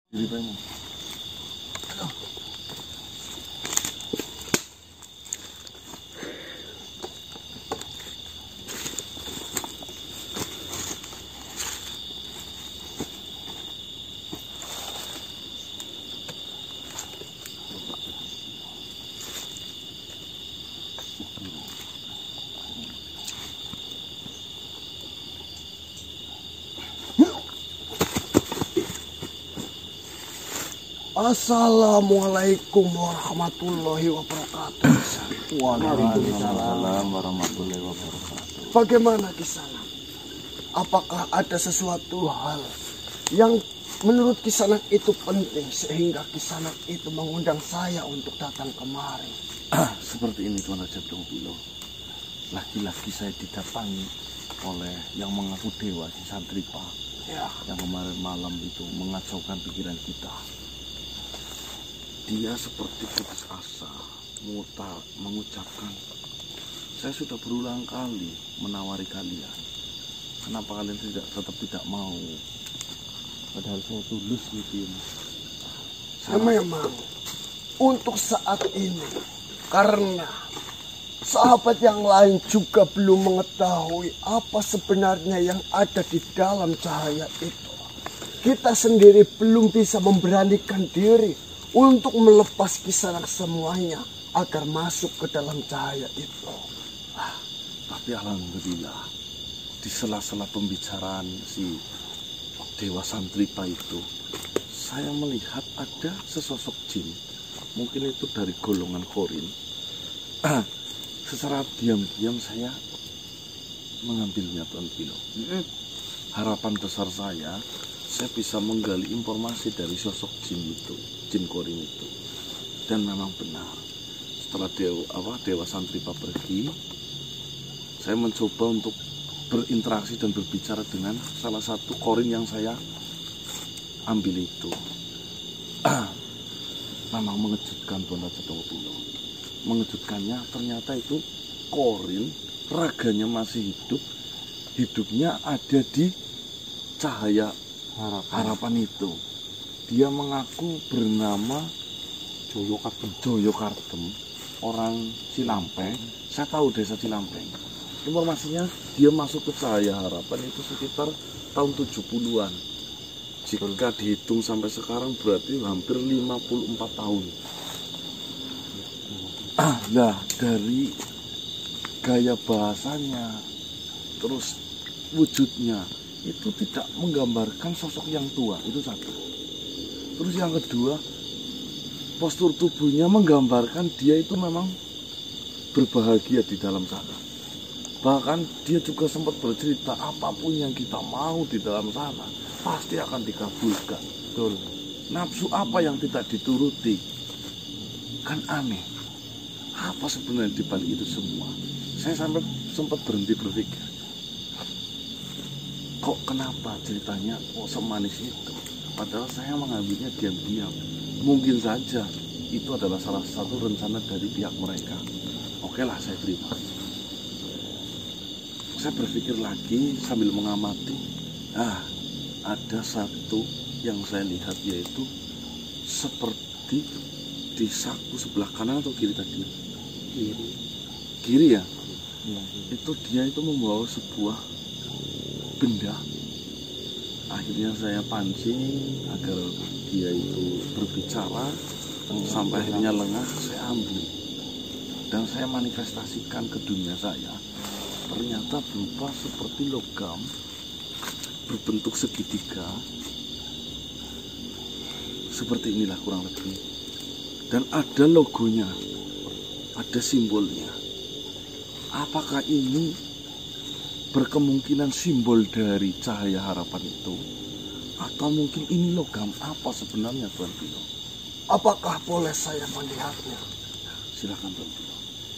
Jadi pengen. Assalamualaikum warahmatullahi wabarakatuh. Waalaikumsalam warahmatullahi wabarakatuh. Bagaimana Kisanak? Apakah ada sesuatu hal yang menurut Kisanak itu penting sehingga Kisanak itu mengundang saya untuk datang kemari? Seperti ini Tuan Raja Dongpilo. Lagi-lagi saya didatangi oleh yang mengaku dewa si Santripa, yang kemarin malam itu mengacaukan pikiran kita. Dia seperti putus asa, mengucapkan, saya sudah berulang kali menawari kalian. Kenapa kalian tetap tidak mau? Padahal saya tulus gitu. Memang untuk saat ini, karena sahabat yang lain juga belum mengetahui apa sebenarnya yang ada di dalam cahaya itu. Kita sendiri belum bisa memberanikan diri untuk melepas Kisanak semuanya agar masuk ke dalam cahaya itu. Tapi alhamdulillah, di sela-sela pembicaraan si Dewa Santripa itu, saya melihat ada sesosok jin. Mungkin itu dari golongan Korin. Secara diam-diam saya mengambilnya, Tuan Pilo. Harapan besar saya bisa menggali informasi dari sosok jin itu, jin Korin itu. Dan memang benar, setelah Dewa Santripa pergi, saya mencoba untuk berinteraksi dan berbicara dengan salah satu Korin yang saya ambil itu. Memang mengejutkan, Tuan Raja Dongpilo. Mengejutkannya ternyata itu Korin, raganya masih hidup, hidupnya ada di cahaya harapan itu. Dia mengaku bernama Joyo Kartem, orang Cilampeng. Saya tahu desa Cilampeng. Informasinya dia masuk ke cahaya harapan itu sekitar tahun 70-an. Jika dihitung sampai sekarang berarti hampir 54 tahun. Nah, dari gaya bahasanya, terus wujudnya, itu tidak menggambarkan sosok yang tua, itu satu. Terus yang kedua, postur tubuhnya menggambarkan dia itu memang berbahagia di dalam sana. Bahkan dia juga sempat bercerita, apapun yang kita mau di dalam sana pasti akan dikabulkan. Betul. Nafsu apa yang tidak dituruti, kan aneh. Apa sebenarnya di balik itu semua? Saya sampai sempat berhenti berpikir, kok kenapa ceritanya kok semanis itu? Padahal saya mengambilnya diam-diam. Mungkin saja itu adalah salah satu rencana dari pihak mereka. Oke lah, saya terima. Saya berpikir lagi sambil mengamati. Ada satu yang saya lihat, yaitu seperti di saku sebelah kanan atau kiri tadi? Kiri ya? Itu dia itu membawa sebuah benda. Akhirnya saya pancing agar dia itu berbicara, sampai akhirnya lengah. Saya ambil dan saya manifestasikan ke dunia saya. Ternyata berupa seperti logam berbentuk segitiga, seperti inilah kurang lebih, dan ada logonya, ada simbolnya. Apakah ini berkemungkinan simbol dari cahaya harapan itu, atau mungkin ini logam apa sebenarnya, Tuan Pilo? Apakah boleh saya melihatnya? Silakan, Tuan Pilo.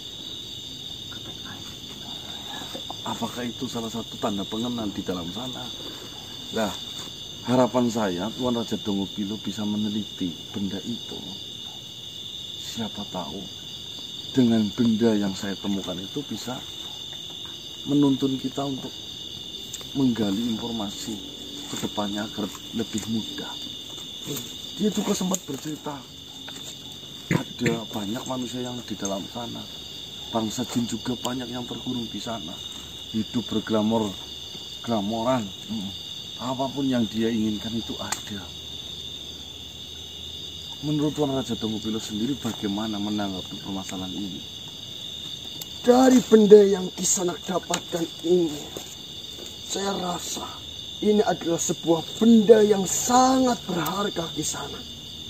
Apakah itu salah satu tanda pengenal di dalam sana? Nah, harapan saya Tuan Raja Dongpilo bisa meneliti benda itu. Siapa tahu dengan benda yang saya temukan itu bisa menuntun kita untuk menggali informasi ke depannya agar lebih mudah. Dia juga sempat bercerita, ada banyak manusia yang di dalam sana. Bangsa jin juga banyak yang terkurung di sana. Hidup berglamoran. Apapun yang dia inginkan itu ada. Menurut Tuan Raja Donggopilo sendiri bagaimana menanggapi permasalahan ini? Dari benda yang Kisanak dapatkan ini, saya rasa ini adalah sebuah benda yang sangat berharga Kisanak.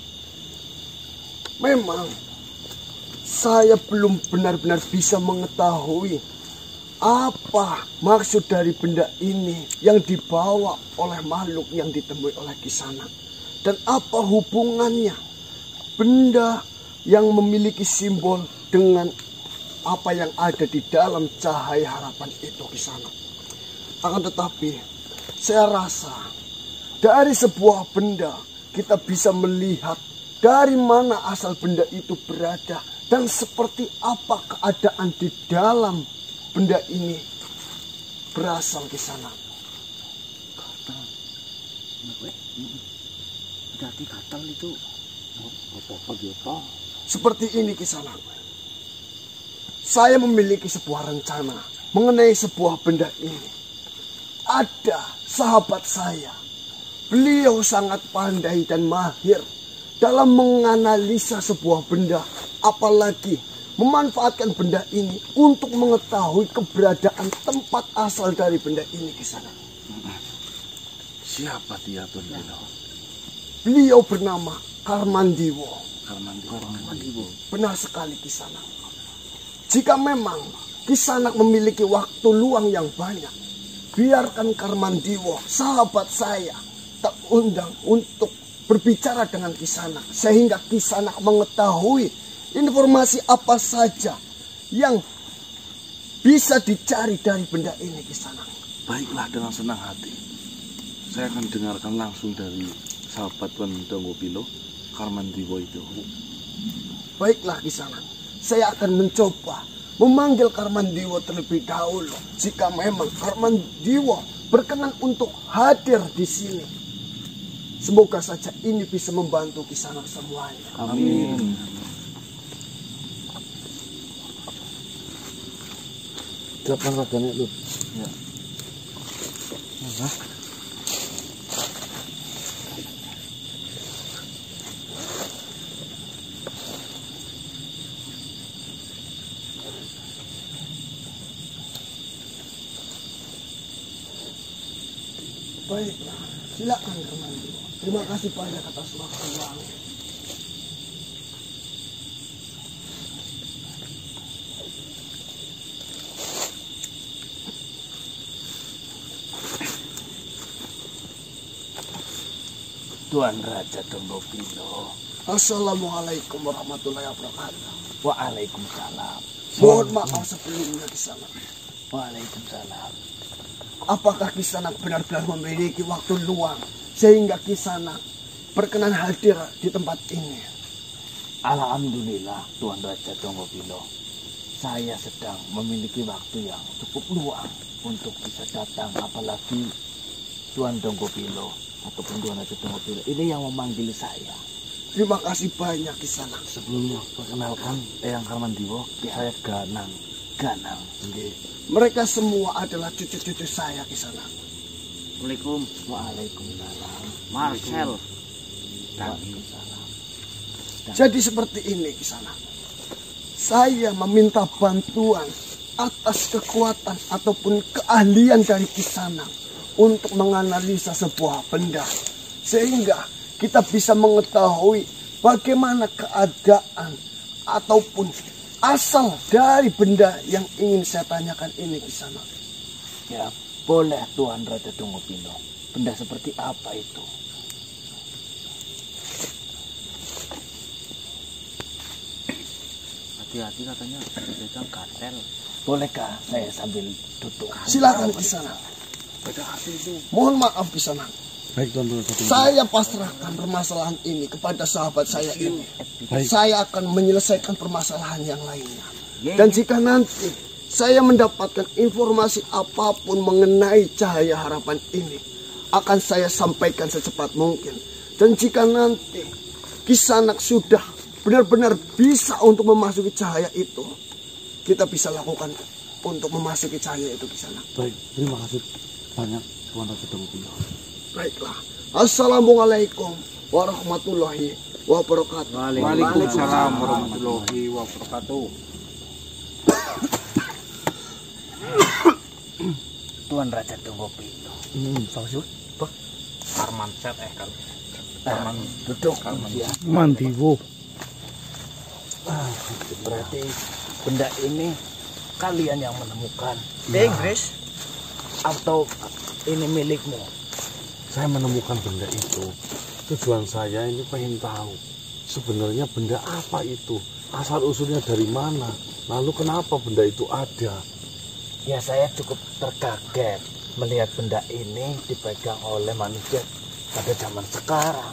Memang saya belum benar-benar bisa mengetahui apa maksud dari benda ini yang dibawa oleh makhluk yang ditemui oleh Kisanak. Dan apa hubungannya benda yang memiliki simbol dengan apa yang ada di dalam cahaya harapan itu Kisanak. Akan tetapi saya rasa dari sebuah benda kita bisa melihat dari mana asal benda itu berada dan seperti apa keadaan di dalam benda ini berasal Kisanak. Gatal. Berarti gatal itu apa gitu? Seperti ini Kisanak. Saya memiliki sebuah rencana mengenai sebuah benda ini. Ada sahabat saya. Beliau sangat pandai dan mahir dalam menganalisa sebuah benda, apalagi memanfaatkan benda ini untuk mengetahui keberadaan tempat asal dari benda ini Kisanak. Siapa dia Tuan Belo? Beliau bernama Karmandiwo. Karmandiwo. Benar sekali Kisanak. Jika memang Kisanak memiliki waktu luang yang banyak, biarkan Karmandiwo, sahabat saya, tak undang untuk berbicara dengan Kisanak, sehingga Kisanak mengetahui informasi apa saja yang bisa dicari dari benda ini Kisanak. Baiklah, dengan senang hati. Saya akan dengarkan langsung dari sahabat Tuan Donggopilo, Karmandiwo itu. Baiklah Kisanak, saya akan mencoba memanggil Karmandiwo terlebih dahulu. Jika memang Karmandiwo berkenan untuk hadir di sini, semoga saja ini bisa membantu Kisanak semuanya. Amin. Siapkan raganya lu. Ya. Baiklah, silakan Karmandiwo. Terima kasih banyak atas waktu luang. Tuan Raja Donggopilo. Assalamualaikum warahmatullahi wabarakatuh. Waalaikumsalam. Mohon maaf sebelumnya Kisanak. Waalaikumsalam. Apakah Kisanak benar-benar memiliki waktu luang sehingga Kisanak berkenan hadir di tempat ini? Alhamdulillah Tuan Raja Donggopilo. Saya sedang memiliki waktu yang cukup luang untuk bisa datang, apalagi Tuan Donggopilo ataupun Tuan Raja Donggopilo ini yang memanggil saya. Terima kasih banyak Kisanak. Sebelumnya perkenalkan Eyang Karmandiwo, saya Ganang. Mereka semua adalah cucu-cucu saya Kisanak. Assalamualaikum. Waalaikumsalam. Marcel. Waalaikumsalam. Jadi seperti ini Kisanak. Saya meminta bantuan atas kekuatan ataupun keahlian dari Kisanak untuk menganalisa sebuah benda, sehingga kita bisa mengetahui bagaimana keadaan ataupun asal dari benda yang ingin saya tanyakan ini Kisanak. Ya, boleh Tuan Raja Donggopilo. Benda seperti apa itu? Hati-hati katanya pedagang kartel. Bolehkah saya sambil duduk? Silakan Kisanak. Mohon maaf Kisanak. Baik Tuan Belo. Saya pasrahkan permasalahan ini kepada sahabat saya ini. Saya akan menyelesaikan permasalahan yang lainnya. Dan jika nanti saya mendapatkan informasi apapun mengenai cahaya harapan ini, akan saya sampaikan secepat mungkin. Dan jika nanti Kisanak sudah benar-benar bisa untuk memasuki cahaya itu, kita bisa lakukan untuk memasuki cahaya itu Kisanak. Baik, terima kasih banyak Tuan Raja Tenggopilah. Baiklah. Assalamualaikum warahmatullahi wabarakatuh. Waalaikumsalam warahmatullahi wabarakatuh. Tuan Raja Tenggopilah. Maksud? Arman set kalau. Arman duduk. Ya. Mandiwo. Berarti benda ini kalian yang menemukan. Inggris. Atau ini milikmu? Saya menemukan benda itu. Tujuan saya ini pengen tahu sebenarnya benda apa itu, asal usulnya dari mana, lalu kenapa benda itu ada. Ya saya cukup terkaget melihat benda ini dipegang oleh manusia pada zaman sekarang.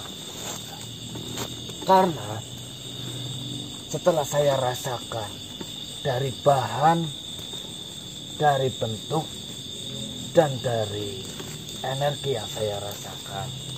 Karena setelah saya rasakan dari bahan, dari bentuk, dan dari energi yang saya rasakan,